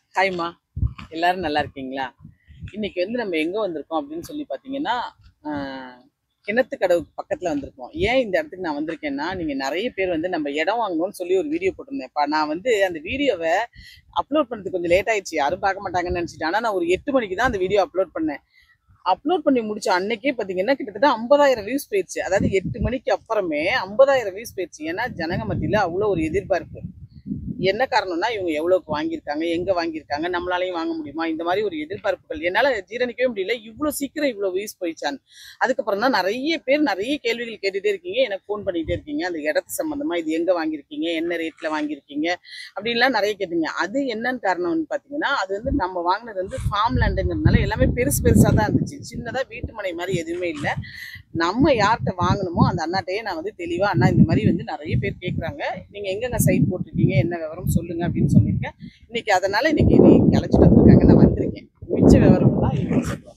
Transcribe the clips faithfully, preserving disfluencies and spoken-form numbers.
ஹாய்மா, எல்லாரும் நல்லா இருக்கீங்களா? இன்னைக்கு வந்து நம்ம எங்கே வந்திருக்கோம் அப்படின்னு சொல்லி பார்த்தீங்கன்னா, கிணத்துக்கடவுக்கு பக்கத்தில் வந்திருக்கோம். ஏன் இந்த இடத்துக்கு நான் வந்திருக்கேன்னா, நீங்கள் நிறைய பேர் வந்து நம்ம இடம் வாங்கணும்னு சொல்லி ஒரு வீடியோ போட்டிருந்தேன்ப்பா. நான் வந்து அந்த வீடியோவை அப்லோட் பண்ணுறதுக்கு கொஞ்சம் லேட் ஆயிடுச்சு, யாரும் பார்க்க மாட்டாங்கன்னு நினச்சிட்டேன். ஆனால் நான் ஒரு எட்டு மணிக்கு தான் அந்த வீடியோ அப்லோட் பண்ணேன். அப்லோட் பண்ணி முடிச்ச அன்னைக்கே பார்த்தீங்கன்னா கிட்டத்தட்ட ஐம்பதாயிரம் வியூஸ் போயிடுச்சு. அதாவது எட்டு மணிக்கு அப்புறமே ஐம்பதாயிரம் வியூஸ் போயிடுச்சு. ஏன்னா ஜனங்க மத்தியில் அவ்வளோ ஒரு எதிர்பார்ப்பு. என்ன காரணம்னா இவங்க எவ்வளவுக்கு வாங்கியிருக்காங்க, எங்க வாங்கியிருக்காங்க, நம்மளாலையும் வாங்க முடியுமா, இந்த மாதிரி ஒரு எதிர்பார்ப்புகள் என்னால ஜீரணிக்கவே முடியல. இவ்வளவு சீக்கிரம் இவ்வளவு வியூஸ் போயிடுச்சான்னு. அதுக்கப்புறம் தான் நிறைய பேர் நிறைய கேள்விகள் கேட்டுட்டே இருக்கீங்க, எனக்கு ஃபோன் பண்ணிட்டே இருக்கீங்க. அந்த இடத்து சம்பந்தமா, இது எங்க வாங்கியிருக்கீங்க, என்ன ரேட்ல வாங்கியிருக்கீங்க அப்படின்லாம் நிறைய கேட்டீங்க. அது என்னன்னு காரணம்னு பாத்தீங்கன்னா, அது வந்து நம்ம வாங்கினது வந்து ஃபார்ம் லேண்டுங்கிறதுனால எல்லாமே பெருசு பெருசா தான் இருந்துச்சு. சின்னதா வீட்டு மனை மாதிரி எதுவுமே இல்லை. நம்ம யார்கிட்ட வாங்கணுமோ அந்த அண்ணாட்டையே நான் வந்து தெளிவா, அண்ணா இந்த மாதிரி வந்து நிறைய பேர் கேட்குறாங்க, நீங்க எங்கெங்க சைட் போட்டிருக்கீங்க, என்ன விவரம் சொல்லுங்க அப்படின்னு சொல்லியிருக்கேன். இன்னைக்கு அதனால இன்னைக்கு நீ அழைச்சிட்டு வந்திருக்காங்க, நான் வந்திருக்கேன். மிச்ச விவரம் தான் இன்னைக்கு சொல்லுவாங்க.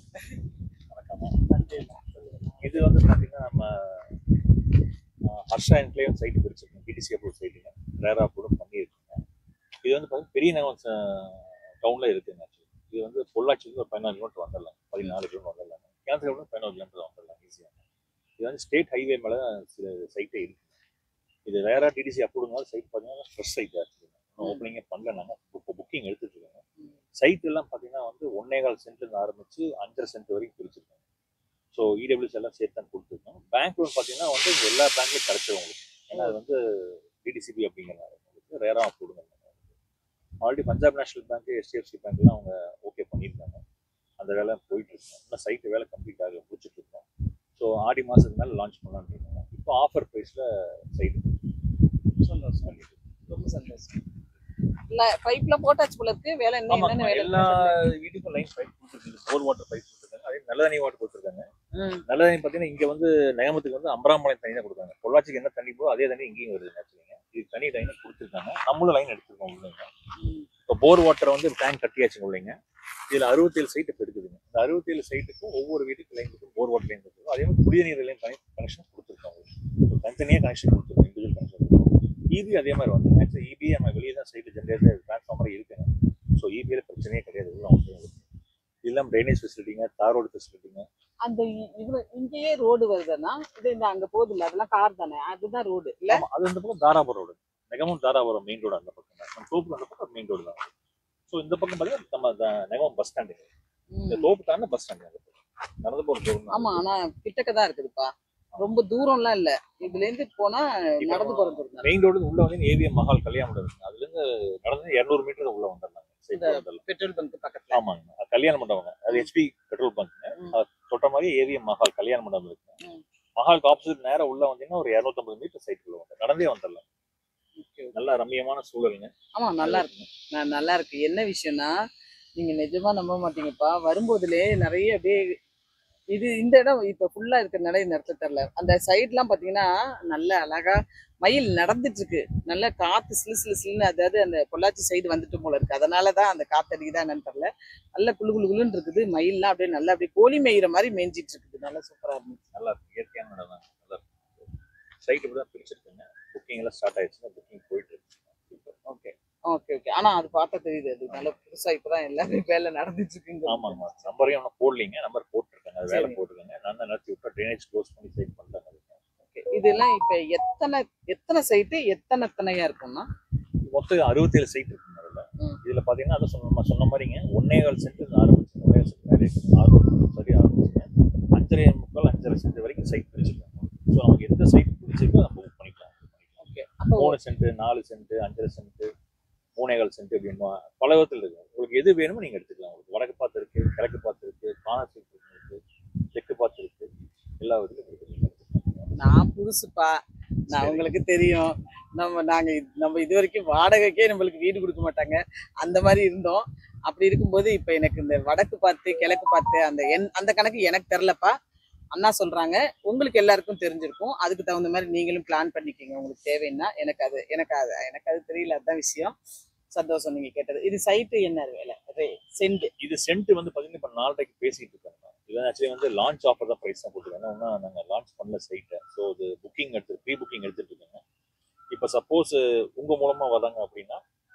இது வந்து பார்த்தீங்கன்னா நம்ம ஹர்ஷா என்க்ளேவ் சைட்டு பிரிச்சிருக்கோம். டிடிசி அப்ரூவ் சைட்டுங்க, ரேரா அப்ரூவ் பண்ணியிருக்குங்க. இது வந்து பார்த்தீங்கன்னா பெரிய நகரம் டவுனில் இருக்குங்க. இது வந்து பொள்ளாச்சிக்கு ஒரு பதினாலு கிலோமீட்டர் வந்துடலாம், பதினாலு கிலோமீட்டர் வந்துடலாங்க. கேரளா பதினோரு கிலோமீட்டர் வந்துடலாம் ஈஸியாக. இது வந்து ஸ்டேட் ஹைவே மேலே சில சைட்டே இருக்குது. இது ரேரா டிடிசி அப்ரூவ்னால சைட் பார்த்தீங்கன்னா ஃப்ரெஷ் சைட்டாக இருக்குதுங்க. ஓப்பனிங்கே பண்ணல, நாங்கள் இப்போ புக்கிங் எடுத்துட்டு இருக்கோங்க. சைட் எல்லாம் பார்த்தீங்கன்னா வந்து ஒன்னே கால் சென்ட்லேருந்து ஆரம்பிச்சு அஞ்சரை சென்ட் வரைக்கும் பிரிச்சிருக்கோம். ஸோ இடபிள்யூஸ் எல்லாம் சேர்த்து தான் கொடுத்துருக்கோம். பேங்க் லோன் பார்த்தீங்கன்னா வந்து எல்லா பேங்க்லையும் கிடைச்சிடும் உங்களுக்கு. ஏன்னா அது வந்து டிடிசிபி அப்படிங்கிறனால உங்களுக்கு ரேராக கொடுங்க. Already Punjab National Bank, HDFC பேங்க்லாம் அவங்க ஓகே பண்ணியிருக்காங்க. அந்த வேலை போயிட்டு இருக்கோம். இன்னும் சைட்டு வேலை கம்ப்ளீட் ஆக முடிச்சுட்டு இருக்கோம். ஸோ ஆடி மாதத்துக்கு மேலே லான்ச் பண்ணலான்னு இருக்கோம். இப்போ ஆஃபர் ப்ரைஸில் சைட்டு சந்தோஷம், ரொம்ப சந்தோஷம். இல்லை பைப்ல போட்டாச்சு போல இருக்கு. வேலை என்ன என்னென்ன வேலை? எல்லா வீட்டுக்கும் லைன் பைப் கொடுத்துருக்காங்க, போர் வாட்டர் பைப் கொடுத்துருக்காங்க, அதே நல்ல தண்ணி வாட்டர் கொடுத்துருக்காங்க. நல்ல தண்ணி பார்த்தீங்கன்னா இங்கே வந்து நகமத்துக்கு வந்து அம்பராம்பாளையம் தண்ணி தான் கொடுக்காங்க. பொள்ளாச்சிக்கு என்ன தண்ணி போதோ அதே தண்ணி இங்கேயும் வருது. ஆக்சுவலிங்க இது தனி லைன் கொடுத்துருக்காங்க, நம்மளும் லைன் எடுத்துருக்கோம் உள்ளைங்க. இப்போ போர் வாட்டர் வந்து டேங்க் கட்டியாச்சு உள்ளைங்க. இதில் அறுபத்தேழு சைட்டு இப்போ இருக்குதுங்க. இந்த அறுபத்தேழு சைட்டுக்கும் ஒவ்வொரு வீட்டுக்கு லைன் கொடுத்து போர் வாட்டர் லைன் கொடுத்துருக்கோம். அதே மாதிரி குடிநீர் லைன் கனெக்ஷன் கொடுத்துருக்கோம். தனித்தனியாக கனெக்ஷன் கொடுத்துருக்கோம், இண்டிவிஜுவல் கனெக்ஷன். இபி அதே மாதிரி வந்து ஆக்சுவலி இபி நம்ம வெளியே தான் சைட்டு ஜென்ரேட்டர் டிரான்ஸ்ஃபார்மர் இருக்குங்க. ஸோ இபியில் பிரச்சனையே கிடையாது. இதெல்லாம் ட்ரைனேஜ் ஃபெசிலிட்டிங்க, தார் ரோடு ஃபெசிலிட்டிங்க. அந்த இது இங்கேயே ரோடு வருதுன்னா இது இந்த அங்கே போகுது இல்லை, அதெல்லாம் கார் தானே, அதுதான் ரோடு இல்லை? அது இந்த பக்கம் Dharapuram road, Negamam Dharapuram main road அந்த பக்கம் தான். நம்ம தோப்பு அந்த பக்கம் மெயின் ரோடு தான். ஸோ இந்த பக்கம் பார்த்தீங்கன்னா நம்ம நெகமம் பஸ் ஸ்டாண்டு, இந்த தோப்பு தானே பஸ் ஸ்டாண்டு நடந்து போகிற. ஆமாம், ஆனால் கிட்டக்க தான் இருக்குதுப்பா, ரொம்ப தூரம்லாம் இல்லை. இதுல இருந்து போனா நடந்து போறது. மெயின் ரோடு உள்ள வந்து ஏவிஎம் மஹால் கல்யாண மண்டபம், அதுல இருந்து நடந்து இருநூறு மீட்டர் உள்ள வந்துடலாம். பெட்ரோல் பங்க் பக்கத்துல. ஆமாங்க, கல்யாண மண்டபம், அது ஹெச்பி பெட்ரோல் பங்க். தொட்ட மாதிரி ஏவிஎம் மஹால் கல்யாண மண்டபம் இருக்கு. மஹாலுக்கு ஆப்போசிட் நேரம் உள்ள வந்தீங்கன்னா ஒரு இருநூத்தி ஐம்பது மீட்டர் சைட்டுக்குள்ள வந்து நடந்தே வந்துடலாம். நல்லா ரம்மியமான சூழலுங்க. ஆமா, நல்லா இருக்கு, நல்லா இருக்கு. என்ன விஷயம்னா நீங்க நிஜமா நம்ப மாட்டீங்கப்பா, வரும்போதுலே நிறைய அப்படியே இது இந்த இடம் இப்போ ஃபுல்லாக இருக்கிறதுனால இந்த இடத்துல தெரில. அந்த சைட்லாம் பார்த்தீங்கன்னா நல்ல அழகா மயில் நடந்துட்டு இருக்கு, நல்ல காற்று சிலு சிலு சிலுன்னு. அதாவது அந்த பொள்ளாச்சி சைடு வந்துட்டு போல இருக்கு, அதனால தான் அந்த காற்று அடிக்குதா என்னன்னு தெரில. நல்ல குழு குழு குழுன்னு இருக்குது. மயில்லாம் அப்படியே நல்லா அப்படியே கோழி மேய்கிற மாதிரி மேய்ஞ்சிட்டு இருக்குது. நல்லா சூப்பராக இருந்துச்சு. நல்லா இருக்கு, இயற்கையான இடம் தான். நல்லா இருக்கு. சைட்டு இப்படி தான் பிரிச்சிருக்குங்க. புக்கிங் எல்லாம் ஸ்டார்ட் ஆயிடுச்சுன்னா புக்கிங் போயிட்டு இருக்கு. ஓகே ஓகே ஓகே ஆனால் அது பார்த்தா தெரியுது, அது நல்ல புதுசாக இப்போ தான் எல்லாமே வேலை நடந்துட்டு இருக்குங்க. ஆமாங்க, நம்பரையும் ஒன்றும் போடலிங்க, நம்பர் போட்டுருக்காங்க, அது வேலை போட்டுருக்காங்க. நான் நடத்தி விட்டா ட்ரைனேஜ் க்ளோஸ் பண்ணி சைட் பண்ணுறாங்க. ஓகே, இதெல்லாம் இப்போ எத்தனை எத்தனை சைட்டு எத்தனை எத்தனையா இருக்கும்னா? மொத்தம் அறுபத்தேழு சைட் இருக்குங்க. அதில் இதில் பார்த்தீங்கன்னா அதை சொன்ன சொன்ன மாதிரிங்க ஒன்னே கால் சென்ட் ஆரம்பிச்சு, ஒன்னே கால் சென்ட் வேலை ஆரம்பிச்சு சரி ஆரம்பிச்சுங்க. அஞ்சரை முக்கால் அஞ்சரை சென்ட் வரைக்கும் சைட் பிரிச்சுருக்காங்க. ஸோ நமக்கு எந்த சைட் பிடிச்சிருக்கோ அதை புக் பண்ணிக்கலாம். ஓகே, மூணு சென்ட், நாலு சென்ட், அஞ்சரை சென்ட், மூணேகால் சென்ட் அப்படின்னு பல விதத்தில் இருக்கு. உங்களுக்கு எது வேணுமோ நீங்க எடுத்துக்கலாம். உங்களுக்கு வடக்கு பார்த்து இருக்கு, கிழக்கு பார்த்து இருக்கு, காணாசி இருக்கு, தெற்கு பார்த்து இருக்கு, எல்லா விதத்திலும் இருக்கு. நான் புதுசுப்பா, நான் உங்களுக்கு தெரியும், நம்ம நாங்க நம்ம இது வரைக்கும் வாடகைக்கே நம்மளுக்கு வீடு கொடுக்க மாட்டாங்க, அந்த மாதிரி இருந்தோம். அப்படி இருக்கும்போது இப்போ எனக்கு இந்த வடக்கு பார்த்து கிழக்கு பார்த்து அந்த என் அந்த கணக்கு எனக்கு தெரிலப்பா. அண்ணா சொல்றாங்க, உங்களுக்கு எல்லாருக்கும் தெரிஞ்சிருக்கும். அதுக்கு தகுந்த மாதிரி நீங்களும் பிளான் பண்ணிக்கிங்க உங்களுக்கு தேவைன்னா. எனக்கு அது எனக்கு அது எனக்கு அது தெரியல, அதுதான் விஷயம். சந்தோஷம் நீங்க கேட்டது. இது சைட்டு என்ன வேலை? சென்ட். இது சென்ட் வந்து பாத்தீங்கன்னா இப்போ நாலரைக்கு பேசிட்டு இருக்காங்க. இது ஆக்சுவலி வந்து லான்ச் ஆஃபர் தான் ப்ரைஸ் தான் போட்டுருக்காங்க. இன்னும் நாங்கள் லான்ச் பண்ணல சைட்டை. ஸோ இது புக்கிங் எடுத்து ப்ரீ புக்கிங் எடுத்துட்டு இருக்காங்க. இப்போ சப்போஸ் உங்க மூலமா வராங்க அப்படின்னா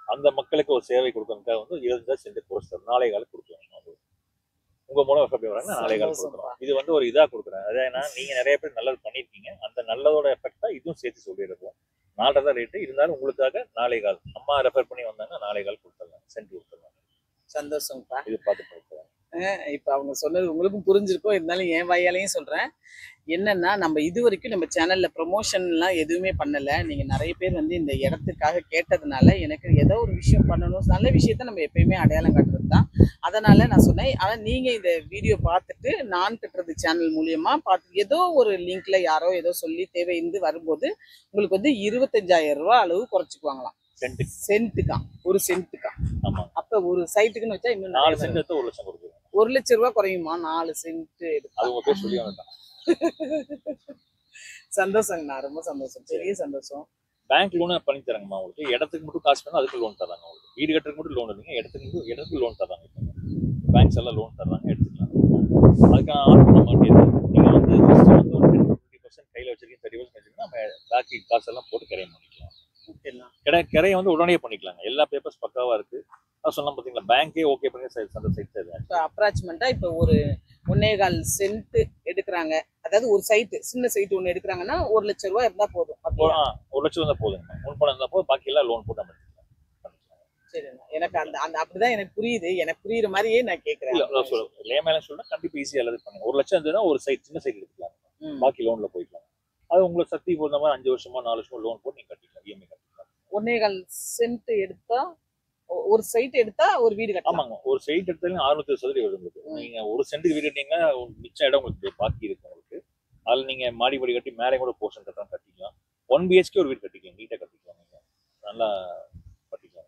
அந்த மக்களுக்கு ஒரு சேவை கொடுக்கறதுக்காக வந்து இருபது சென்ட் கோர்ஸ் நாளை காலம் கொடுக்குறோம். அது உங்க மூலம் எப்படி வராங்கன்னா நாளை காலம் கொடுக்குறோம். இது வந்து ஒரு இதா கொடுக்குறேன். அதாவது ஏன்னா நீங்க நிறைய பேர் நல்லது பண்ணிருக்கீங்க, அந்த நல்லதோட எஃபெக்டா இதுவும் சேர்த்து சொல்லியிருக்கோம். நாலரை தான் ரேட்டு இருந்தாலும் உங்களுக்காக நாளை கால் அம்மா ரெஃபர் பண்ணி வந்தாங்கன்னா நாளை கால் கொடுத்துடலாம், சென்ட் கொடுத்துடலாம். சந்தோஷம்ப்பா. இது பார்த்து கொடுத்துறேன். இப்ப அவங்க சொன்னது உங்களுக்கும் புரிஞ்சிருக்கும், இருந்தாலும் என் வாயாலையும் சொல்றேன். என்னன்னா நம்ம இது வரைக்கும் நம்ம சேனல்ல ப்ரொமோஷன்லாம் எதுவுமே பண்ணல. நீங்க நிறைய பேர் வந்து இந்த இடத்துக்காக கேட்டதுனால எனக்கு ஏதோ ஒரு விஷயம் பண்ணணும், நல்ல விஷயத்த நம்ம எப்பயுமே அடையாளம் காட்டுறது தான். அதனால நான் சொன்னேன். ஆனா நீங்க இந்த வீடியோ பார்த்துட்டு நான் கட்டுறது சேனல் மூலியமா பார்த்து ஏதோ ஒரு லிங்க்ல யாரோ ஏதோ சொல்லி தேவை இருந்து வரும்போது உங்களுக்கு வந்து இருபத்தஞ்சாயிரம் ரூபாய் அளவு குறைச்சிக்குவாங்களாம். சென்ட்டுக்கா? ஒரு சென்ட்டுக்கா? ஆமா. அப்ப ஒரு சைட்டுக்குன்னு வச்சா இன்னும் நாலு சென்ட் எடுத்து ஒரு லட்சம் கொடுக்குறோம். ஒரு லட்சம் ரூபாய் குறையுமா நாலு சென்ட் எடுத்து? அது உங்க பேர் சொல்லி வேண்டாம். சந்தோஷங்கண்ணா, ரொம்ப சந்தோஷம், பெரிய சந்தோஷம். பேங்க் லோன் பண்ணி தராங்கம்மா உங்களுக்கு. இடத்துக்கு மட்டும் காசு வேணும், அதுக்கு லோன் தராங்க உங்களுக்கு. வீடு கட்டுறதுக்கு மட்டும் லோன் இல்லைங்க, இடத்துக்கு மட்டும் இடத்துக்கு லோன் தராங்க. பேங்க்ஸ் எல்லாம் லோன் தராங்க, எடுத்துக்கலாம். அதுக்கான ஆர்டர் பண்ண மாட்டேங்குது. நீங்க வந்து ஃபர்ஸ்ட் வந்து ஒரு டுவெண்ட்டி பர்சன்ட் கையில வச்சிருக்கீங்க, தேர்ட்டி பர்சன்ட் வச்சிருக்கீங்கன்னா நம்ம பாக்கி காசு எல்லாம் போட்டு கிரைய பண்ணிக்கலாம். கிரை கிரையை வந்து உடனே பண்ணிக்கலாங்க. எல்லா பேப்பர்ஸ் பக்காவா இருக்கு. நான் சொன்னா பாத்தீங்களா, பேங்கே ஓகே பண்ணி அந்த சைட் இப்போ அப்ராக்சிமெண்டா இப்போ ஒரு ஒன்னே கால் சென்ட் எடுக்கிறாங்க, அதாவது ஒரு சைட்டு சின்ன சைட்டு ஒன்று எடுக்கிறாங்கன்னா ஒரு லட்சம் ரூபாய் இருந்தா போதும். ஒரு லட்சம் இருந்தா போதுங்க. முன் பணம் இருந்தா போதும், பாக்கி எல்லாம் லோன் போட்டு நம்ம எடுத்துக்கலாம். சரிண்ணா, எனக்கு அந்த அந்த அப்படிதான் எனக்கு புரியுது. எனக்கு புரியுற மாதிரியே நான் கேட்கறேன். லேமேல சொல்றேன், கண்டிப்பா ஈஸியா எல்லாரும் பண்ணுங்க. ஒரு லட்சம் இருந்ததுன்னா ஒரு சைட் சின்ன சைட் எடுத்துக்கலாம், பாக்கி லோன்ல போய்க்கலாம். அது உங்களுக்கு சக்தி போடுற மாதிரி அஞ்சு வருஷமா நாலு வருஷமா லோன் போட்டு நீங்க கட்டிக்கலாம், இஎம்ஐ கட்டிக்கலாம். ஒன்னே கால் சென்ட் எடுத்தா ஒரு சைட் எடுத்தா ஒரு வீடு கட்டலாம். ஆமாங்க, ஒரு சைட் எடுத்தாலும் அறுநூத்தி சதுரம் வரும் உங்களுக்கு. நீங்க ஒரு சென்ட்டுக்கு வீடு கட்டிங்கன்னா மிச்ச இடம் உங்களுக்கு பாக்கி இருக்கு உங்களுக்கு. அதுல நீங்க மாடி படி கட்டி மேலே கூட போர்ஷன் கட்டலாம், கட்டிக்கலாம். ஒன் பிஹெச்கே ஒரு வீடு கட்டிக்கலாம், நீட்டா கட்டிக்கலாம். நீங்க நல்லா கட்டிக்கலாம்.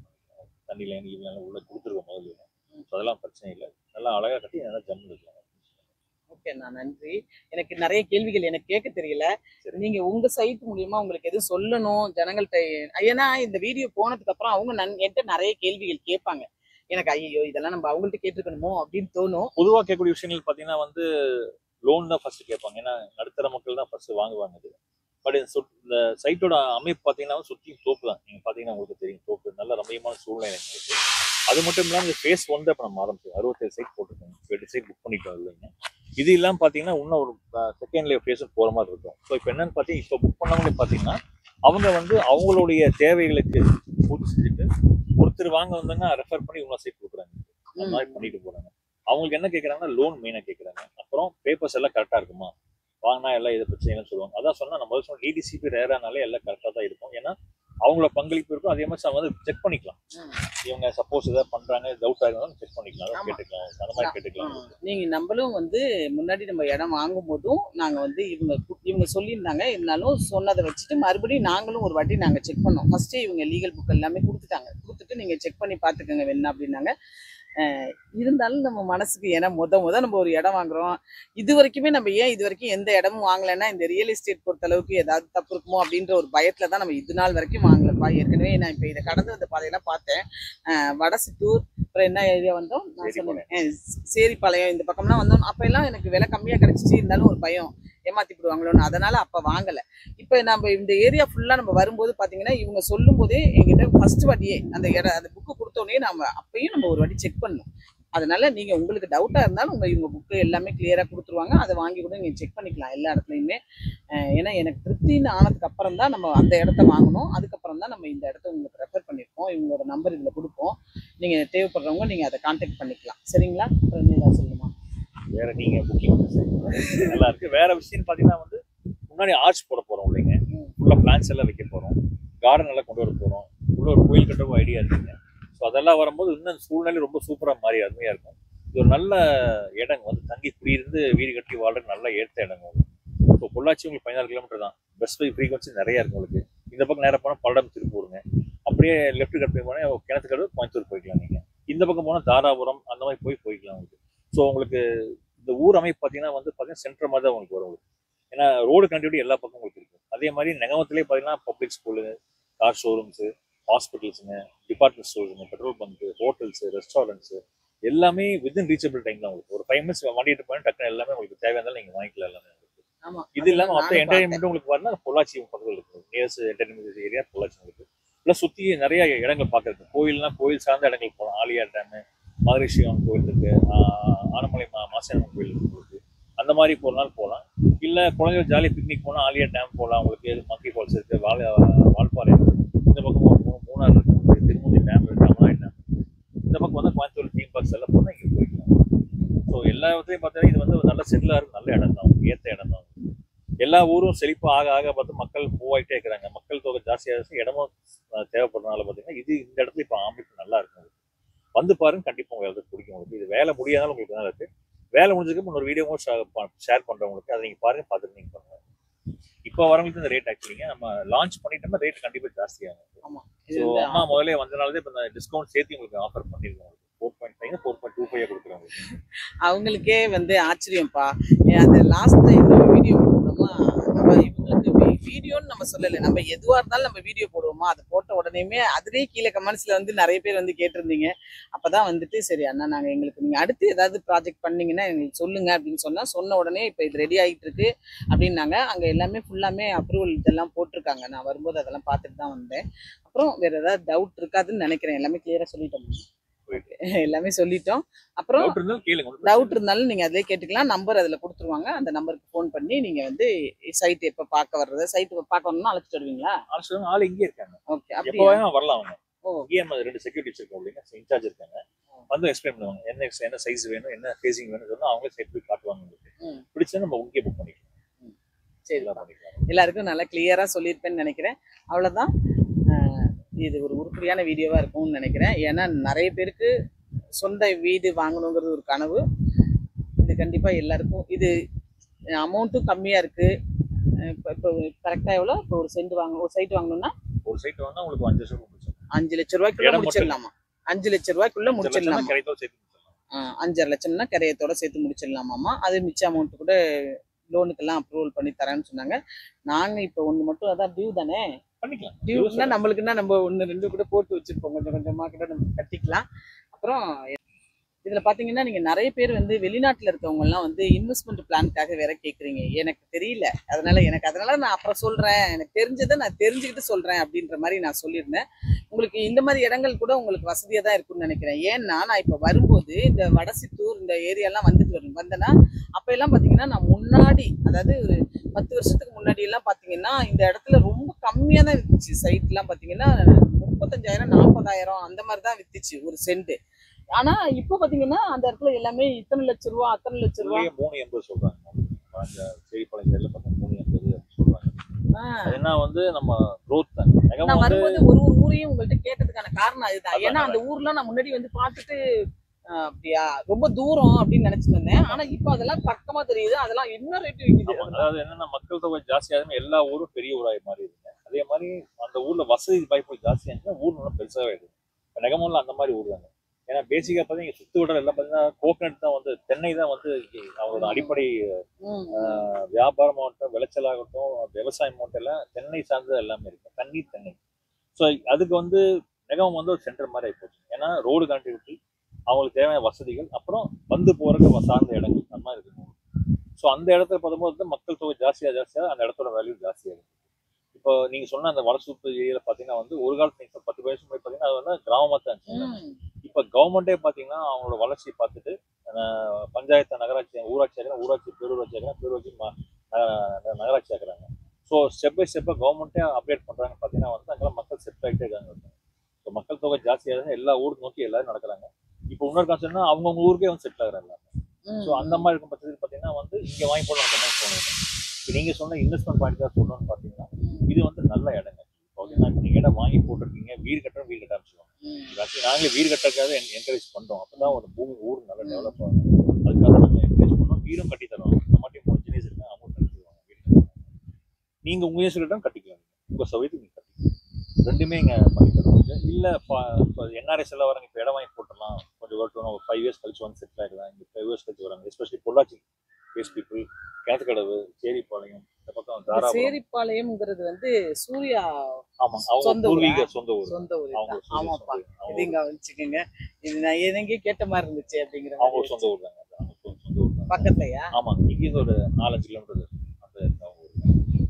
தண்ணி லைன் இதெல்லாம் உள்ள கொடுத்துருக்கோம் முதல்ல, அதெல்லாம் பிரச்சனை இல்லை. நல்லா அழகா கட்டி நல்லா ஜம்மு இருக்கலாம். ஓகேண்ணா, நன்றி. எனக்கு நிறைய கேள்விகள் எனக்கு கேட்க தெரியல. நீங்க உங்க சைட் மூலியமா உங்களுக்கு எதுவும் சொல்லணும் ஜனங்கள்கிட்ட? ஏன்னா இந்த வீடியோ போனதுக்கு அப்புறம் அவங்க என்கிட்ட நிறைய கேள்விகள் கேட்பாங்க. எனக்கு ஐயோ இதெல்லாம் நம்ம அவங்கள்ட்ட கேட்டுருக்கணுமோ அப்படின்னு தோணும். பொதுவாக கேட்கக்கூடிய விஷயங்கள் பார்த்தீங்கன்னா வந்து லோன் தான் ஃபர்ஸ்ட் கேட்பாங்க. ஏன்னா நடுத்தர மக்கள் தான் ஃபர்ஸ்ட் வாங்குவாங்க இது. பட் இந்த சைட்டோட அமைப்பு பார்த்தீங்கன்னா சுற்றி தோப்பு தான். நீங்க பார்த்தீங்கன்னா உங்களுக்கு தெரியும், தோப்பு நல்ல ரம்மியமான சூழ்நிலை இருக்கு. அது மட்டும் இல்லாமல் இந்த ஃபேஸ் ஒன் தான் இப்போ நம்ம ஆரம்பிச்சோம். அறுபத்தேழு சைட் போட்டுருக்கோம், எட்டு சைட் புக் பண்ணிட்டோம் இல்லைங்க. இது இல்லாமல் பார்த்தீங்கன்னா இன்னும் ஒரு செகண்ட் லைவ் ஃபேஸும் போகிற மாதிரி இருக்கும். ஸோ இப்போ என்னன்னு பார்த்தீங்கன்னா, இப்போ புக் பண்ணவங்களே பார்த்தீங்கன்னா அவங்க வந்து அவங்களுடைய தேவைகளுக்கு பூர்த்தி செஞ்சுட்டு ஒருத்தர் வாங்க வந்தாங்கன்னா ரெஃபர் பண்ணி இவங்க சைட் கொடுக்குறாங்க. அந்த மாதிரி பண்ணிட்டு போறாங்க. அவங்களுக்கு என்ன கேட்குறாங்கன்னா லோன் மெயினாக கேட்குறாங்க. அப்புறம் பேப்பர்ஸ் எல்லாம் கரெக்டாக இருக்குமா, வாங்கினா எல்லாம் இதை பிரச்சனைன்னு சொல்லுவாங்க. அதான் சொன்னால் நம்ம சொன்ன டிடிசிபி ரேரானாலே எல்லாம் கரெக்டாக தான் இருக்கும். ஏன்னா அவங்கள பங்களிப்பு இருக்கும். அதே மாதிரி அவங்க வந்து செக் பண்ணிக்கலாம். இவங்க சப்போஸ் ஏதாவது பண்றாங்க, டவுட் ஆயிருந்தாலும் செக் பண்ணிக்கலாம், அதை கேட்டுக்கலாம், அந்த மாதிரி கேட்டுக்கலாம். நீங்க நம்மளும் வந்து முன்னாடி நம்ம இடம் வாங்கும் போதும் நாங்க வந்து இவங்க இவங்க சொல்லியிருந்தாங்க, இருந்தாலும் சொன்னதை வச்சுட்டு மறுபடியும் நாங்களும் ஒரு வாட்டி நாங்க செக் பண்ணோம். ஃபர்ஸ்டே இவங்க லீகல் புக் எல்லாமே கொடுத்துட்டாங்க, கொடுத்துட்டு நீங்க செக் பண்ணி பாத்துக்கோங்க வேணா அப்படின்னாங்க. இருந்தாலும் நம்ம மனசுக்கு, ஏன்னா முத முத நம்ம ஒரு இடம் வாங்குறோம். இது வரைக்குமே நம்ம ஏன் இது வரைக்கும் எந்த இடமும் வாங்கலைன்னா இந்த ரியல் எஸ்டேட் பொறுத்த அளவுக்கு ஏதாவது தப்பு இருக்குமோ அப்படின்ற ஒரு பயத்துல தான் நம்ம இது நாள் வரைக்கும் வாங்கலப்பா. ஏற்கனவே நான் இப்போ இதை கடந்து வந்த பாதையெல்லாம் பார்த்தேன். வடசித்தூர், அப்புறம் என்ன ஏரியா வந்தோம் நான் சொன்னேன், சேரிப்பாளையம், இந்த பக்கம்லாம் வந்தோம். அப்ப எல்லாம் எனக்கு விலை கம்மியா கிடைச்சிச்சு, இருந்தாலும் ஒரு பயம் ஏமாத்தி விடுவாங்களோன்னு, அதனால அப்ப வாங்கல. இப்ப நம்ம இந்த ஏரியா ஃபுல்லா நம்ம வரும்போது பாத்தீங்கன்னா இவங்க சொல்லும் போதே எங்கிட்ட ஃபர்ஸ்ட் வாட்டியே அந்த இடம் அந்த புக்கு கொடுத்தோடனே நம்ம அப்பயும் நம்ம ஒரு வாட்டி செக் பண்ணணும். அதனால நீங்க உங்களுக்கு டவுட்டா இருந்தாலும் உங்க இவங்க புக்கு எல்லாமே கிளியரா கொடுத்துருவாங்க. அதை வாங்கி கூட நீங்க செக் பண்ணிக்கலாம் எல்லா இடத்துலையுமே. ஏன்னா எனக்கு திருப்தின்னு ஆனதுக்கு அப்புறம் தான் நம்ம அந்த இடத்த வாங்கணும். அதுக்கப்புறம் தான் நம்ம இந்த இடத்த உங்களுக்கு ரெஃபர் பண்ணிருக்கோம். இவங்களோட நம்பர் இதுல கொடுப்போம். நீங்க தேவைப்படுறவங்க நீங்க அதை கான்டாக்ட் பண்ணிக்கலாம். சரிங்களா? அப்புறம் சொல்லுமா வேற நீங்க புக்கிங் நல்லா இருக்கு. வேற விஷயம் பாத்தீங்கன்னா வந்து முன்னாடி ஆர்ச் போட போறோம் இல்லைங்க, ஃபுல்லா பிளான்ஸ் எல்லாம் வைக்க போறோம், கார்டன் எல்லாம் கொண்டு வர போறோம், உள்ள ஒரு கோயில் கட்டவும் ஐடியா இருக்குங்க. ஸோ அதெல்லாம் வரும்போது இன்னும் சூழ்நிலை ரொம்ப சூப்பரா மாறி அருமையா இருக்கும். இது ஒரு நல்ல இடம் வந்து தங்கி குடியிருந்து வீடு கட்டி வாழ்றது நல்ல ஏற்ற இடம். ஸோ பொள்ளாச்சி உங்களுக்கு பதினாலு கிலோமீட்டர் தான், பஸ் ஃப்ரீக்வன்சி நிறைய இருக்கும் உங்களுக்கு. இந்த பக்கம் நேரம் போனால் பல்லடம் திருப்பூருங்க, அப்படியே லெஃப்ட் கட் போய் போனால் கிணத்துக்கடவு கோயம்புத்தூர் போய்க்கலாம் நீங்க. இந்த பக்கம் போனால் தாராபுரம் அந்த மாதிரி போய் போய்க்கலாம் உங்களுக்கு. ஸோ உங்களுக்கு இந்த ஊர் அமைப்பு பார்த்தீங்கன்னா வந்து பார்த்தீங்கன்னா சென்டர் மாதிரி தான் உங்களுக்கு வரும். ஏன்னா ரோடு கனெக்டிவிட்டி எல்லா பக்கம் உங்களுக்கு இருக்கும். அதே மாதிரி நெகமத்திலே பார்த்தீங்கன்னா பப்ளிக் ஸ்கூலு, கார் ஷோரூம்ஸு, ஹாஸ்பிட்டல்ஸுங்க, டிபார்ட்மெண்ட் ஸ்டோர்ஸுங்க, பெட்ரோல் பங்கு, ஹோட்டல்ஸு, ரெஸ்டாரண்ட்ஸு எல்லாமே வித்தின் ரீச்சபிள் டைம் தான் உங்களுக்கு. ஒரு ஃபைவ் மினிட்ஸ் வண்டிட்டு போய் டக்குனு எல்லாமே உங்களுக்கு தேவையானாலும் நீங்கள் வாங்கிக்கலாம் எல்லாமே உங்களுக்கு. இது இல்லாமல் மற்ற என்டர்டைன்மெண்ட் உங்களுக்கு வரணும் பொள்ளாச்சி பக்கத்தில் இருக்குது. நியர்ஸ் என்டர்டைன்மெண்ட் ஏரியா பொள்ளாச்சி உங்களுக்கு. ப்ளஸ் சுற்றி நிறைய இடங்கள் பார்க்குறது. கோயில்னா கோயில் சார்ந்த இடங்கள் போகலாம். ஆலியார் டேமு, மதுரை சிவன் கோயில் இருக்குது, ஆனமலை மா மாசியம்மன் கோயில் இருக்குது. அந்த மாதிரி போகிற நாள் போகலாம். இல்லை குழந்தைகள் ஜாலியாக பிக்னிக் போனால் ஆலியார் டேம் போகலாம். உங்களுக்கு மங்கி ஃபால்ஸ் இருக்குது, வால் வால்பாறை இருக்குது. இந்த பக்கம் மூ மூணாறு இருக்குது, திருமூர்த்தி டேம் இருக்குது, அமராய் டேம். இந்த பக்கம் வந்து கோயம்புத்தூர் தீம் பார்க்ஸ் எல்லாம் போனால் இங்கே போய்க்கலாம். ஸோ எல்லா இடத்துலையும் பார்த்தீங்கன்னா இது வந்து ஒரு நல்ல செட்டிலாக இருக்கும், நல்ல இடம் தான், ஏற்ற இடம் தான். எல்லா ஊரும் செழிப்பாக ஆக ஆக பார்த்து மக்கள் மூவாயிட்டே இருக்கிறாங்க. மக்கள் தொகை ஜாஸ்தியாக இடமும் தேவைப்படுறதுனால பார்த்தீங்கன்னா இது இந்த இடத்துல இப்போ அமைப்பு நல்லா இருக்கும். வந்து பாருங்க, கண்டிப்பாக உங்கள் இடத்துக்கு பிடிக்கும். உங்களுக்கு இது வேலை முடியாதாலும் உங்களுக்கு தான் இருக்குது. வேலை முடிஞ்சதுக்கு இன்னொரு வீடியோவும் ஷேர் பண்ணுறவங்களுக்கு அதை நீங்கள் பாருங்கள், பார்த்துட்டு நீங்கள் பண்ணுங்கள். இப்போ வரவங்களுக்கு இந்த ரேட் ஆக்சுவலிங்க நம்ம லான்ச் பண்ணிட்டோம்னா ரேட் கண்டிப்பாக ஜாஸ்தியாகும். ஆமாம். ஸோ அம்மா முதல்ல வந்தனாலே இப்போ இந்த டிஸ்கவுண்ட் சேர்த்து உங்களுக்கு ஆஃபர் பண்ணியிருக்கோம். Four point five four point two five கொடுக்குறாங்க. அவங்களுக்கே வந்து ஆச்சரியம்ப்பா. அந்த லாஸ்ட் டைம் வீடியோ போட்டோமா, நம்ம இவங்களுக்கு வீடியோன்னு நம்ம சொல்லலை, நம்ம எதுவாக இருந்தாலும் நம்ம வீடியோ போடுவோமா, அதை போட்ட உடனேயுமே அதுலேயே கீழே கமெண்ட்ஸில் வந்து நிறைய பேர் வந்து கேட்டிருந்தீங்க. அப்போ தான் வந்துட்டு சரி அண்ணா நாங்கள் எங்களுக்கு நீங்கள் அடுத்து ஏதாவது ப்ராஜெக்ட் பண்ணிங்கன்னா எங்களுக்கு சொல்லுங்கள் அப்படின்னு சொன்னால், சொன்ன உடனே இப்போ இது ரெடி ஆகிட்டு இருக்கு அப்படின்னாங்க. அங்கே எல்லாமே ஃபுல்லாமே அப்ரூவல் இதெல்லாம் போட்டிருக்காங்க. நான் வரும்போது அதெல்லாம் பார்த்துட்டு தான் வந்தேன். அப்புறம் வேறு ஏதாவது டவுட் இருக்காதுன்னு நினைக்கிறேன். எல்லாமே கிளியராக சொல்லிட்டோம், எல்லாமே சொல்லிட்டோம். அப்புறம் டவுட் இருந்தாலும் நீங்க அதிலே கேட்டுக்கலாம். நம்பர் அதுல கொடுத்துருவாங்க. அந்த நம்பருக்கு ஃபோன் பண்ணி நீங்க வந்து சைட் எப்ப பார்க்க வர்றது, சைட் பார்க்க வரணும்னா அழைச்சிட்டு வருவீங்களா? அழைச்சிட்டு ஆள் இங்கே இருக்காங்க. ஓகே, எப்போ வரலாம். அவங்க இங்கே நம்ம ரெண்டு செக்யூரிட்டி வச்சிருக்கோம் அப்படின்னா இன்சார்ஜ் இருக்காங்க. வந்து எக்ஸ்பிளைன் பண்ணுவாங்க என்ன என்ன சைஸ் வேணும், என்ன ஃபேசிங் வேணும் சொன்னா அவங்களே சைட் போய் காட்டுவாங்க. உங்களுக்கு பிடிச்சா நம்ம இங்கே புக் பண்ணிக்கலாம். சரி, எல்லாருக்கும் நல்லா கிளியரா சொல்லியிருப்பேன்னு நினைக்கிறேன். அவ்வளவுதான். இது ஒரு உருப்படியான வீடியோவாக இருக்கும்னு நினைக்கிறேன். ஏன்னா நிறைய பேருக்கு சொந்த வீடு வாங்கணுங்கிறது ஒரு கனவு. இது கண்டிப்பாக எல்லாருக்கும். இது அமௌண்ட்டும் கம்மியாக இருக்குது. இப்போ இப்போ கரெக்டாக எவ்வளோ? இப்போ ஒரு சென்ட் வாங்க ஒரு சைட் வாங்கணும்னா ஒரு சைட் வாங்கினா உங்களுக்கு அஞ்சு லட்சம் அஞ்சு லட்ச ரூபாய்க்குள்ள முடிச்சிடலாமா? அஞ்சு லட்ச ரூபாய்க்குள்ள முடிச்சிடலாமா? அஞ்சரை லட்சம்னா கரையத்தோட சேர்த்து முடிச்சிடலாமாம்மா. அது மிச்ச அமௌண்ட்டு கூட லோனுக்கெல்லாம் அப்ரூவல் பண்ணி தரேன்னு சொன்னாங்க. நாங்கள் இப்போ ஒன்று மட்டும் அதான் டியூ தானே, டியூனா நம்மளுக்குன்னா நம்ம ஒன்று ரெண்டு கூட போட்டு வச்சிருப்போம், கொஞ்சம் கொஞ்சமாக கூட நம்ம கட்டிக்கலாம். அப்புறம் இதில் பார்த்தீங்கன்னா நீங்கள் நிறைய பேர் வந்து வெளிநாட்டில் இருக்கவங்கலாம் வந்து இன்வெஸ்ட்மெண்ட் பிளானுக்காக வேற கேட்குறீங்க. எனக்கு தெரியல, அதனால எனக்கு அதனால நான் அப்புறம் சொல்கிறேன், எனக்கு தெரிஞ்சதை நான் தெரிஞ்சுக்கிட்டு சொல்கிறேன் அப்படின்ற மாதிரி நான் சொல்லியிருந்தேன். உங்களுக்கு இந்த மாதிரி இடங்கள் கூட உங்களுக்கு வசதியாக தான் இருக்குன்னு நினைக்கிறேன். ஏன்னா நான் இப்போ வரும்போது இந்த வடசித்தூர் இந்த ஏரியாலாம் வந்துட்டு வரும் வந்தேன்னா அப்போ எல்லாம் பார்த்தீங்கன்னா நான் முன்னாடி, அதாவது ஒரு பத்து வருஷத்துக்கு முன்னாடி எல்லாம் பார்த்தீங்கன்னா இந்த இடத்துல ரொம்ப கம்மியாக தான் வித்துச்சு. சைட்லாம் பார்த்தீங்கன்னா முப்பத்தஞ்சாயிரம் நாற்பதாயிரம் அந்த மாதிரி தான் வித்துச்சு ஒரு சென்ட். ஆனா இப்ப பாத்தீங்கன்னா அந்த இடத்துல எல்லாமே இத்தனை லட்சம் ரூபா அத்தனை லட்சம் ரூபா மூணு எண்பது சொல்றாங்க. செய்திப்பாளையத்துல பார்த்தா மூணு எண்பது சொல்றாங்க. ஏன்னா வந்து நம்ம growth தான். நான் வரும்போது ஒரு ஒரு ஊரையும் உங்கள்கிட்ட கேட்டதுக்கான காரணம் அதுதான். ஏன்னா அந்த ஊர்லாம் நான் முன்னாடி வந்து பார்த்துட்டு அப்படியா ரொம்ப தூரம் அப்படின்னு நினைச்சிட்டு இருந்தேன். ஆனா இப்ப அதெல்லாம் பக்கமா தெரியுது, அதெல்லாம் என்ன ரேட் விக்குது. அதாவது என்னன்னா மக்கள் தொகை ஜாஸ்தியாகும், எல்லா ஊரும் பெரிய ஊராய் மாறி இருக்கு. அதே மாதிரி அந்த ஊர்ல வசதி வாய்ப்பு ஜாஸ்தியா இருந்துச்சுன்னா ஊர் நல்லா பெருசாவே இருக்கு. நெகமூர்ல அந்த மாதிரி ஊர் தாங்க. ஏன்னா பேசிக்கா பார்த்தீங்கன்னா சுத்து வட்டம் எல்லாம் பார்த்தீங்கன்னா கோகனட் தான் வந்து, தென்னை தான் வந்து அவங்களோட அடிப்படை வியாபாரமாகட்டும், விளைச்சலாகட்டும், விவசாயமாகட்டும் எல்லாம் தென்னை சார்ந்தது எல்லாமே இருக்கு. தண்ணீர் தென்னை. ஸோ அதுக்கு வந்து நெகம் வந்து ஒரு சென்டர் மாதிரி ஆகிப்போச்சு. ஏன்னா ரோடு கனெக்டிவிட்டி, அவங்களுக்கு தேவையான வசதிகள், அப்புறம் வந்து போறதுக்கு சார்ந்த இடங்கள் அந்த மாதிரி இருக்கு. ஸோ அந்த இடத்துல பார்க்கும்போது மக்கள் தொகை ஜாஸ்தியாக ஜாஸ்தியாக அந்த இடத்தோட வேல்யூ ஜாஸ்தியாக இருக்கு. இப்போ நீங்க சொன்ன அந்த வடசூப்பு ஏரியால பார்த்தீங்கன்னா வந்து ஒரு காலத்துல பத்து வயசு முன்னாடி பார்த்தீங்கன்னா அது வந்து கிராமமாக தான் இருந்துச்சு. இப்போ கவர்மெண்டே பார்த்தீங்கன்னா அவங்களோட வளர்ச்சியை பார்த்துட்டு பஞ்சாயத்து நகராட்சி ஊராட்சி ஆகிறாங்க, ஊராட்சி பேரூராட்சி ஆகிறாங்க, பேரூராட்சி நகராட்சி ஆகிறாங்க. ஸோ ஸ்டெப் பை ஸ்டெப்பாக கவர்மெண்ட்டே அப்டேட் பண்ணுறாங்க. பார்த்தீங்கன்னா வந்து அங்கெல்லாம் மக்கள் செட் ஆகிட்டே இருக்காங்க. ஸோ மக்கள் தொகை ஜாஸ்தியாக எல்லா ஊருக்கு நோக்கி எல்லாரும் நடக்கிறாங்க. இப்போ இன்னொரு கான்செப்ட்னா அவங்கவுங்க ஊருக்கே வந்து செட்டில் ஆகிறாங்க. ஸோ அந்த மாதிரி இருக்கும் பட்சத்துக்கு பார்த்தீங்கன்னா வந்து இங்கே வாங்கி போடலாம் அந்த மாதிரி தோணுது. இப்போ நீங்கள் சொன்ன இன்வெஸ்ட்மெண்ட் பாயிண்ட் தான் சொல்லணும்னு பார்த்தீங்கன்னா இது வந்து நல்ல இடங்க. ஓகேங்களா? இப்போ நீங்கள் இடம் வாங்கி போட்டிருக்கீங்க, வீடு கட்டுறோம், வீடு கட்ட ஆரம்பிச்சுக்கோங்க. ஆக்சுவலி நாங்களே வீடு கட்டுறதுக்காக என்கரேஜ் பண்ணுறோம். அப்போ தான் ஒரு பூமி ஊர் நல்லா டெவலப் ஆகும். அதுக்காக நாங்கள் என்கரேஜ் பண்ணோம். வீடும் கட்டி தரோம். இந்த மாதிரி மூணு ஜினிஸ் இருக்கு, அமௌண்ட் கட்டிடுவாங்க. வீடு நீங்கள் உங்கள் யூஸ்லிடம் கட்டிக்கலாம், உங்கள் சௌகரியத்துக்கு நீங்கள் கட்டிக்கலாம். ரெண்டுமே இங்கே பண்ணி தருவாங்க. இல்லை இப்போ என்ஆர்எஸ் எல்லாம் வராங்க, இப்போ இடம் வாங்கி போட்டுடலாம், கொஞ்சம் வரட்டும், ஒரு ஃபைவ் இயர்ஸ் கழிச்சு வந்து செட்டில் ஆகிடலாம். இங்கே ஃபைவ் இயர்ஸ் கழிச்சு வராங்க. Especially Pollachi base people, Kinathukadavu, Seripalayam, இந்த பக்கம் தாராபுரம். சேரிப்பாளையம்ங்கிறது வந்து சூர்யா ஆமா அவங்க பூர்வீக சொந்த ஊர். சொந்த ஊர். ஆமாப்பா, இது இங்க வச்சுக்கோங்க. இது நான் எதெங்கே கேட்ட மாதிரி இருந்துச்சு அப்படிங்கிற அவங்க சொந்த ஊர் தாங்க. சொந்த ஊர் பக்கத்துலயா? ஆமா, இங்க ஒரு நாலஞ்சு கிலோமீட்டர் அந்த ஊர்.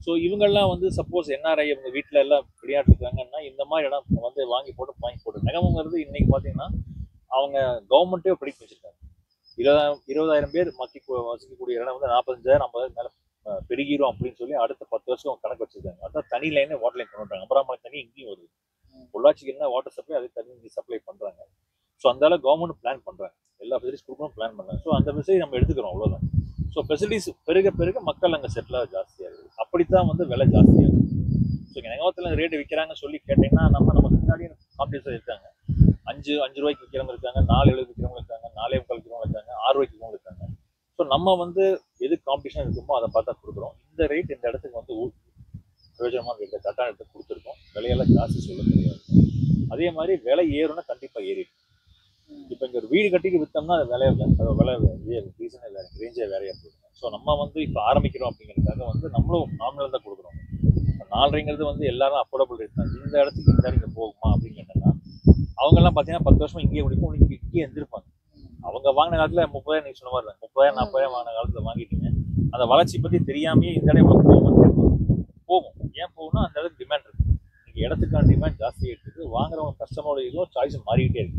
ஸோ இவங்கெல்லாம் வந்து சப்போஸ் என்ஆர்ஐ இவங்க வீட்டில் எல்லாம் விளையாட்டுருக்காங்கன்னா இந்த மாதிரி இடம் வந்து வாங்கி போட்டு வாங்கி போட்டு நெகமுங்கிறது இன்னைக்கு பார்த்தீங்கன்னா அவங்க கவர்மெண்ட்டே படிக்க வச்சிருக்காங்க. இருபதாயிரம் இருபதாயிரம் பேர் மக்கி வசிக்கக்கூடிய இடம் வந்து நாற்பத்தஞ்சாயிரம் ஐம்பதாயிரம் மேலே பெருகிரும் அப்படின்னு சொல்லி அடுத்த பத்து வருஷம் கணக்கு வச்சிருக்காங்க. அதான் தனி லைனே வாட்டர் லைன் கொண்டு வந்தாங்க. அப்புறமா தண்ணி இங்கேயும் வருது. பொள்ளாச்சிக்கு என்ன வாட்டர் சப்ளை அது தண்ணி இங்கே சப்ளை பண்ணுறாங்க. ஸோ அந்த அளவுக்கு கவர்மெண்ட் பிளான் பண்ணுறாங்க. எல்லா ஃபெசிலிட்டிஸ் கொடுக்கணும் பிளான் பண்ணுறாங்க. ஸோ அந்த ஃபெசிலிட்டி நம்ம எடுத்துக்கிறோம், அவ்வளோதான். ஸோ ஃபெசிலிட்டிஸ் பெருக பெருக மக்கள் அங்கே செட்டிலாக ஜாஸ்தியாகுது. அப்படித்தான் வந்து விலை ஜாஸ்தியாகுது. ஸோ இங்கே நெகவத்தில் ரேட்டு விற்கிறாங்கன்னு சொல்லி கேட்டிங்கன்னா நம்ம நமக்கு முன்னாடி காம்படிஷன் இருக்காங்க. அஞ்சு அஞ்சு ரூபாய்க்கு விற்கிறவங்க இருக்காங்க, நாலு எழுபது விற்கிறவங்க இருக்காங்க, நாலே முக்கால் விற்கிறவங்க இருக்காங்க, ஆறு ரூபாய்க்கு விற்கிறவங்க இருக்காங்க. ஸோ நம்ம வந்து எது காம்படிஷன் இருக்குமோ அதை பார்த்தா கொடுக்குறோம். இந்த ரேட் இந்த இடத்துக்கு வந்து பிரயோஜனமான ரேட்டை கரெக்டான இடத்துக்கு கொடுத்துருக்கோம். விலையெல்லாம் ஜாஸ்தி சொல்ல தெரியாது. அதே மாதிரி விலை ஏறும்னா கண்டிப்பாக ஏறிடும். இப்போ இங்கே ஒரு வீடு கட்டிட்டு விற்றோம்னா அது விலை விலை ரீசனே வேறு, ரேஞ்சே வேறையா போயிடும். ஸோ நம்ம வந்து இப்போ ஆரம்பிக்கிறோம் அப்படிங்கிறதுக்காக வந்து நம்மளும் நார்மலாக தான் கொடுக்குறோம். நாலரைங்கிறது வந்து எல்லாரும் அஃபோர்டபுள் ரேட் தான். இந்த இடத்துக்கு இந்த இங்கே போகுமா அப்படின்னு கேட்டோம்னா அவங்கெல்லாம் பார்த்தீங்கன்னா பத்து வருஷம் இங்கேயே முடிக்கும், இங்கே இங்கேயே எழுந்திருப்பாங்க. அவங்க வாங்கின காலத்தில் முப்பதாயிரம் நீங்க சொன்ன மாதிரி தான், முப்பதாயிரம் நாற்பதாயிரம் வாங்கின காலத்தில் வாங்கிட்டீங்க. அந்த வளர்ச்சி பற்றி தெரியாமையே இந்த இடம் இவ்வளோ போகும் போகும் ஏன் போகும்னா அந்த இடத்துக்கு டிமாண்ட் இருக்கு. இன்னைக்கு இடத்துக்கான டிமாண்ட் ஜாஸ்தியாக இருக்குது. வாங்குறவங்க கஸ்டமரோட இதோ சாய்ஸ் மாறிக்கிட்டே இருக்கு.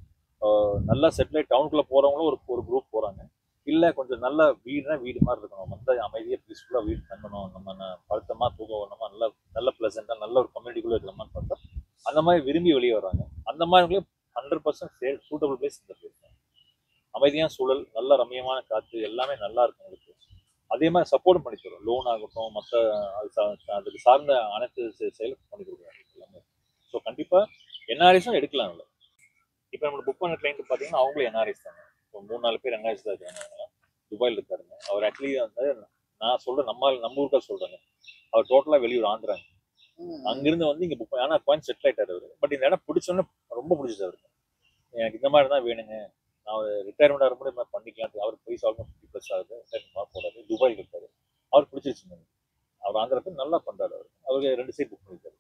நல்லா செட்டில் டவுனுக்குள்ளே போகிறவங்களும் ஒரு ஒரு குரூப் போகிறாங்க. இல்லை கொஞ்சம் நல்ல வீடுனா வீடு மாதிரி இருக்கணும், வந்து அமைதியாக பீஸ்ஃபுல்லாக வீடு தங்கணும், நம்ம பழுத்தமாக தூக்கம் வரணுமா, நல்ல நல்ல ப்ளசண்ட்டாக நல்ல ஒரு கம்யூனிட்டிக்குள்ளே இருக்கணுமான்னு பார்த்தா அந்த மாதிரி விரும்பி வெளியே வர்றாங்க. அந்த மாதிரி hundred percent say suitable place இந்த பிளேஸ் தான். அமைதியான சூழல், நல்ல ரம்மியமான காற்று, எல்லாமே நல்லா இருக்கும் உங்களுக்கு. அதே மாதிரி சப்போர்ட் பண்ணி தரும். லோன் ஆகட்டும், மற்ற அது அதுக்கு சார்ந்த அனைத்து செயலும் பண்ணி கொடுக்குறாங்க எல்லாமே. ஸோ கண்டிப்பாக என்ஆர்ஐஸும் எடுக்கலாம். இல்லை இப்போ நம்ம புக் பண்ண கிளைண்ட் பார்த்தீங்கன்னா அவங்களும் என்ஆர்ஐஸ் தாங்க. இப்போ மூணு நாலு பேர் என்ஆர்ஐஸ் தான் இருக்காங்க. துபாயில் இருக்காருங்க அவர். ஆக்சுவலி வந்து நான் சொல்கிறேன், நம்ம நம்ம ஊருக்காக சொல்கிறேங்க. அவர் டோட்டலாக வெளியூர் ஆந்திராங்க. அங்கிருந்து வந்து இங்கே புக் ஆனால் பாயிண்ட் செட்டில் ஆகிட்டார் அவர். பட் இந்த இடம் பிடிச்சோன்னே ரொம்ப பிடிச்சது அவருக்கு. எனக்கு இந்த மாதிரி தான் வேணுங்க, நான் ஒரு ரிட்டையர்மெண்ட் ஆகிற கூட மாதிரி பண்ணிக்கலாம். அவர் போய் ஆல்மோஸ்ட் ஃபிஃப்டி ப்ளஸ் ஆகுது, ரிட்டையர்மெண்ட் போடாது, துபாயில் இருக்காரு. அவர் பிடிச்சிருச்சுங்க. அவர் ஆந்திரத்தில் நல்லா பண்ணுறாரு. அவர் அவருக்கு ரெண்டு சைட் புக் பண்ணியிருக்காரு.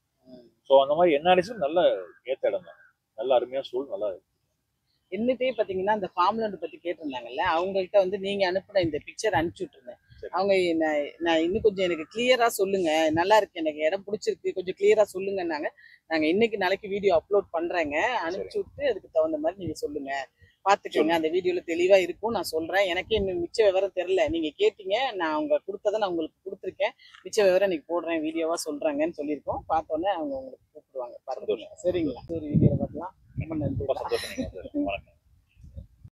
ஸோ அந்த மாதிரி என்ஆர்ஐஸும் நல்ல ஏற்ற இடம் தான். நல்ல அருமையான சூழல் நல்லா இருக்கு. என்னட்டே பார்த்தீங்கன்னா அந்த ஃபார்ம் லேண்ட் பற்றி கேட்டிருந்தாங்கல்ல, அவங்கள்ட்ட வந்து நீங்கள் அனுப்பின இந்த பிக்சர் அனுப்பிச்சி விட்ருந்தேன். அவங்க நான் நான் இன்னும் கொஞ்சம் எனக்கு கிளியராக சொல்லுங்க, நல்லா இருக்கு, எனக்கு இடம் பிடிச்சிருக்கு, கொஞ்சம் கிளியராக சொல்லுங்கன்னாங்க. நாங்கள் இன்னைக்கு நாளைக்கு வீடியோ அப்லோட் பண்ணுறேங்க, அனுப்பிச்சி விட்டு அதுக்கு தகுந்த மாதிரி நீங்கள் சொல்லுங்க, பார்த்துக்கோங்க. அந்த வீடியோவில் தெளிவாக இருக்கும். நான் சொல்கிறேன், எனக்கே இன்னும் மிச்ச விவரம் தெரில. நீங்கள் கேட்டீங்க, நான் அவங்க கொடுத்ததை நான் உங்களுக்கு கொடுத்துருக்கேன். மிச்ச விவரம் இன்னைக்கு போடுறேன், வீடியோவாக சொல்கிறாங்கன்னு சொல்லியிருக்கோம். பார்த்தோன்னே அவங்க உங்களுக்கு கூப்பிடுவாங்க. பார்த்துக்கோங்க. சரிங்களா? ஒரு வீடியோவில் பார்க்கலாம். ரொம்ப நன்றி. வணக்கம்.